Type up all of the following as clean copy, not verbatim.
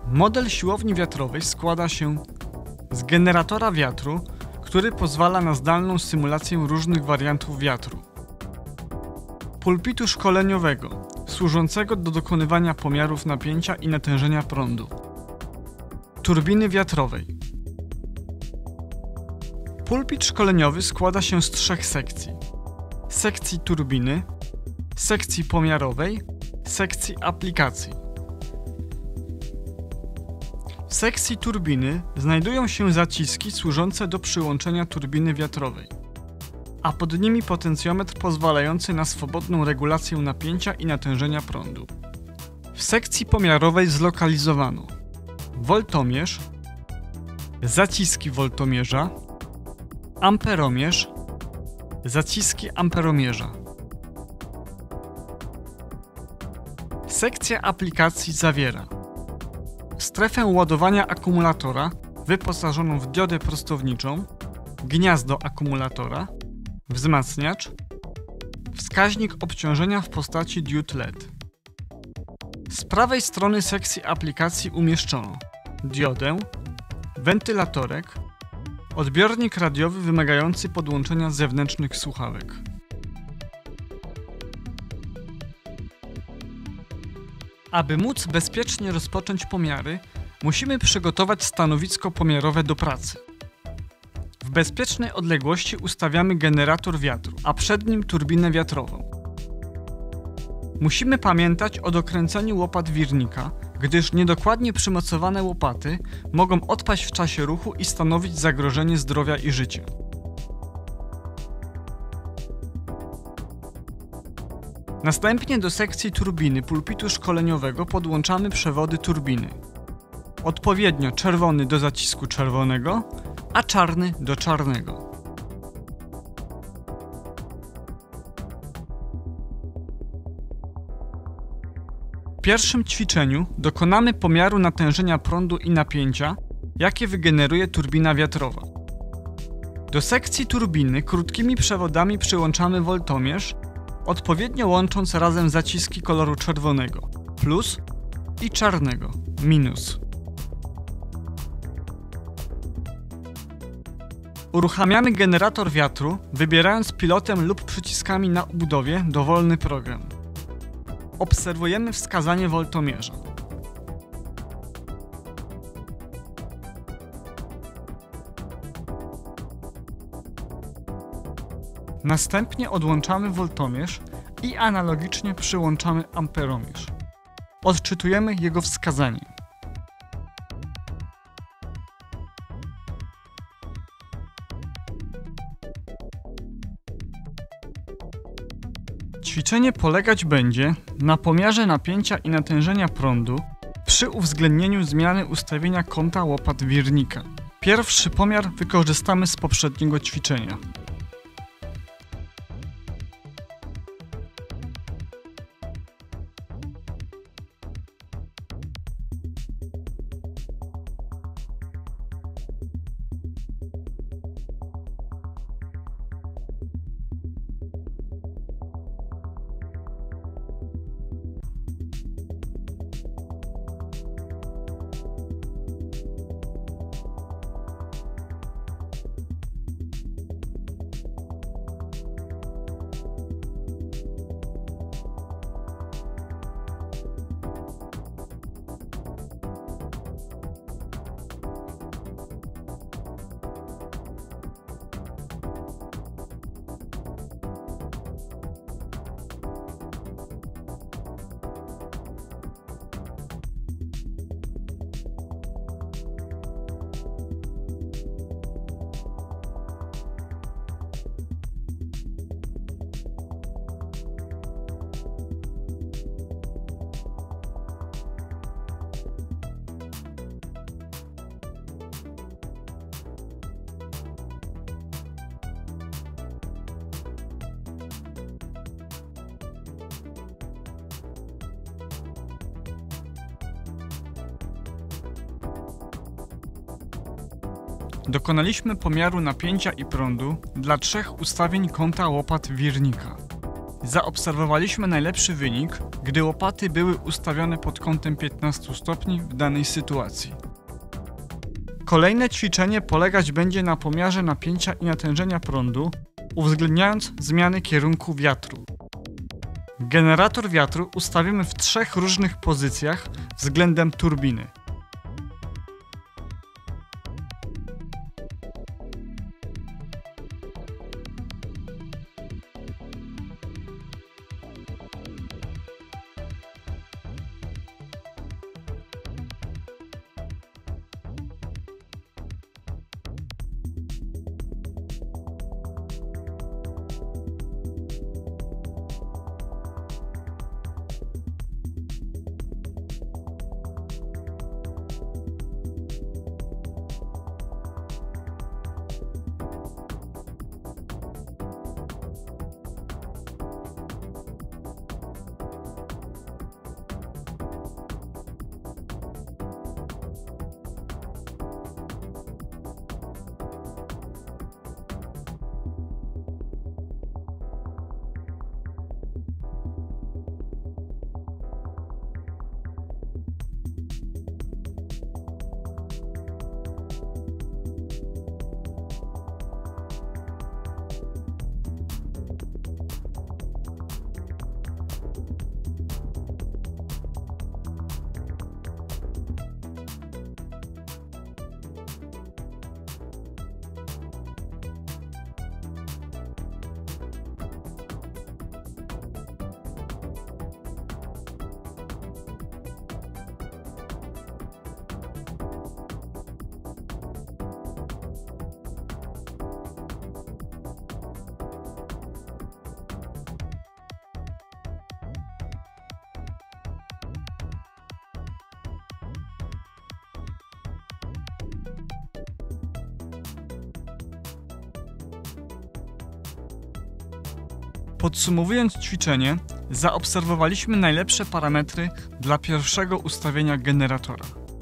Model siłowni wiatrowej składa się z generatora wiatru, który pozwala na zdalną symulację różnych wariantów wiatru, pulpitu szkoleniowego, służącego do dokonywania pomiarów napięcia i natężenia prądu, turbiny wiatrowej. Pulpit szkoleniowy składa się z 3 sekcji: sekcji turbiny, sekcji pomiarowej, sekcji aplikacji. W sekcji turbiny znajdują się zaciski służące do przyłączenia turbiny wiatrowej, a pod nimi potencjometr pozwalający na swobodną regulację napięcia i natężenia prądu. W sekcji pomiarowej zlokalizowano woltomierz, zaciski woltomierza, amperomierz, zaciski amperomierza. Sekcja aplikacji zawiera strefę ładowania akumulatora wyposażoną w diodę prostowniczą, gniazdo akumulatora, wzmacniacz, wskaźnik obciążenia w postaci diod LED. Z prawej strony sekcji aplikacji umieszczono diodę, wentylatorek, odbiornik radiowy wymagający podłączenia zewnętrznych słuchawek. Aby móc bezpiecznie rozpocząć pomiary, musimy przygotować stanowisko pomiarowe do pracy. W bezpiecznej odległości ustawiamy generator wiatru, a przed nim turbinę wiatrową. Musimy pamiętać o dokręceniu łopat wirnika, gdyż niedokładnie przymocowane łopaty mogą odpaść w czasie ruchu i stanowić zagrożenie zdrowia i życia. Następnie do sekcji turbiny pulpitu szkoleniowego podłączamy przewody turbiny. Odpowiednio czerwony do zacisku czerwonego, a czarny do czarnego. W pierwszym ćwiczeniu dokonamy pomiaru natężenia prądu i napięcia, jakie wygeneruje turbina wiatrowa. Do sekcji turbiny krótkimi przewodami przyłączamy woltomierz, odpowiednio łącząc razem zaciski koloru czerwonego plus i czarnego minus. Uruchamiamy generator wiatru, wybierając pilotem lub przyciskami na obudowie dowolny program. Obserwujemy wskazanie woltomierza. Następnie odłączamy woltomierz i analogicznie przyłączamy amperomierz. Odczytujemy jego wskazanie. Ćwiczenie polegać będzie na pomiarze napięcia i natężenia prądu przy uwzględnieniu zmiany ustawienia kąta łopat wirnika. Pierwszy pomiar wykorzystamy z poprzedniego ćwiczenia. Dokonaliśmy pomiaru napięcia i prądu dla 3 ustawień kąta łopat wirnika. zaobserwowaliśmy najlepszy wynik, gdy łopaty były ustawione pod kątem 15 stopni w danej sytuacji. Kolejne ćwiczenie polegać będzie na pomiarze napięcia i natężenia prądu, uwzględniając zmiany kierunku wiatru. Generator wiatru ustawimy w 3 różnych pozycjach względem turbiny. Podsumowując ćwiczenie, zaobserwowaliśmy najlepsze parametry dla pierwszego ustawienia generatora.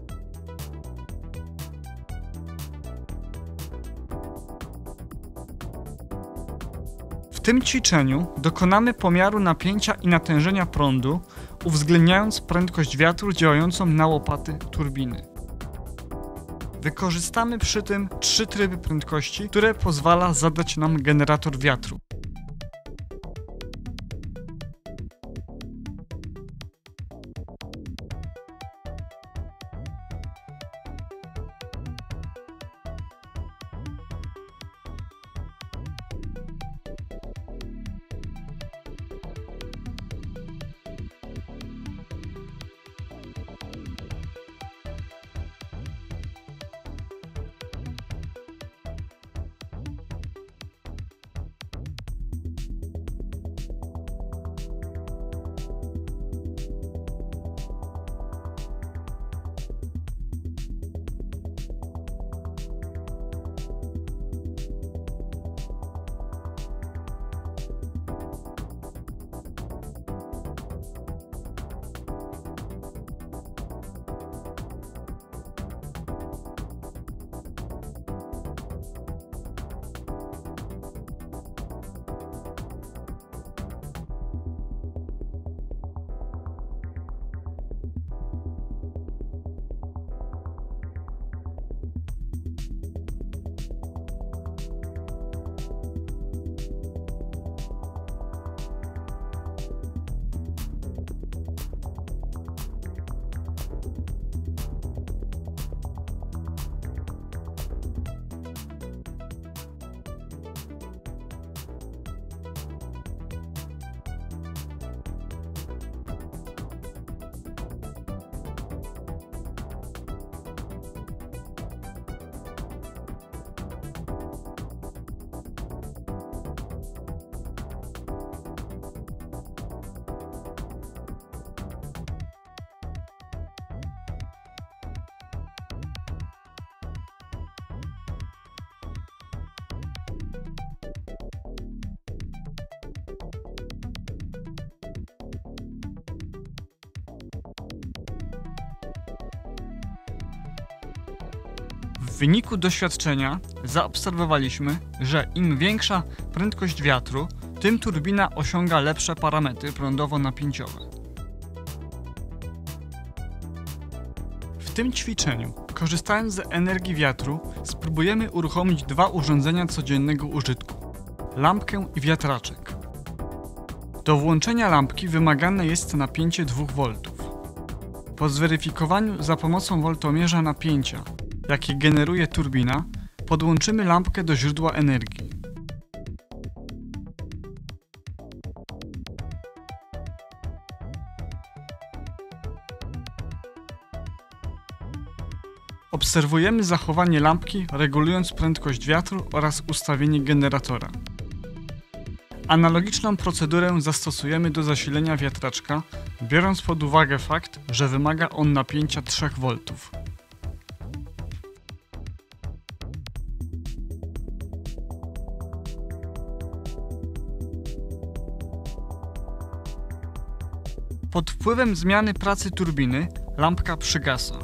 W tym ćwiczeniu dokonamy pomiaru napięcia i natężenia prądu, uwzględniając prędkość wiatru działającą na łopaty turbiny. Wykorzystamy przy tym 3 tryby prędkości, które pozwala zadać nam generator wiatru. W wyniku doświadczenia zaobserwowaliśmy, że im większa prędkość wiatru, tym turbina osiąga lepsze parametry prądowo-napięciowe. W tym ćwiczeniu, korzystając z energii wiatru, spróbujemy uruchomić dwa urządzenia codziennego użytku: lampkę i wiatraczek. Do włączenia lampki wymagane jest napięcie 2 V. Po zweryfikowaniu za pomocą woltomierza napięcia, jakie generuje turbina, podłączymy lampkę do źródła energii. Obserwujemy zachowanie lampki, regulując prędkość wiatru oraz ustawienie generatora. Analogiczną procedurę zastosujemy do zasilenia wiatraczka, biorąc pod uwagę fakt, że wymaga on napięcia 3 V. Pod wpływem zmiany pracy turbiny lampka przygasa.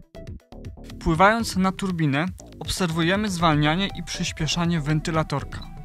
Wpływając na turbinę, obserwujemy zwalnianie i przyspieszanie wentylatorka.